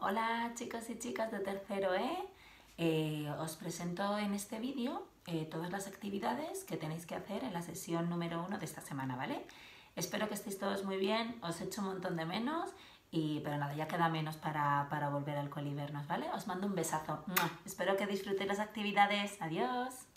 Hola chicos y chicas de tercero os presento en este vídeo todas las actividades que tenéis que hacer en la sesión número 1 de esta semana, ¿vale? Espero que estéis todos muy bien, os echo un montón de menos, pero nada, ya queda menos para volver al cole y vernos, ¿vale? Os mando un besazo. ¡Mua! Espero que disfrutéis las actividades. ¡Adiós!